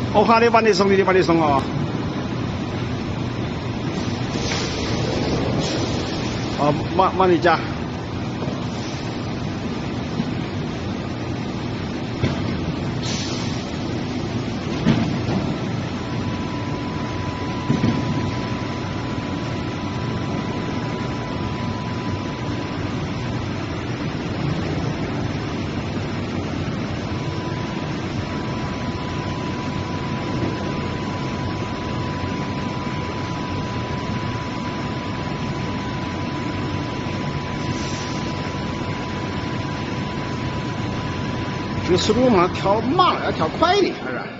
我看你把你送，你把你送啊！啊，往你家。这个速度嘛，调慢了，要调快一点，是吧？